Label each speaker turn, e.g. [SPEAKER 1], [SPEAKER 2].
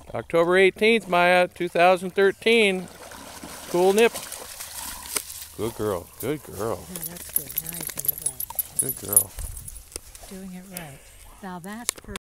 [SPEAKER 1] October 18th, Maya, 2013. Cool nip. Good girl. Good girl.
[SPEAKER 2] Yeah, that's good. Now you're doing it right.
[SPEAKER 1] Good girl.
[SPEAKER 2] Doing it right. Now that's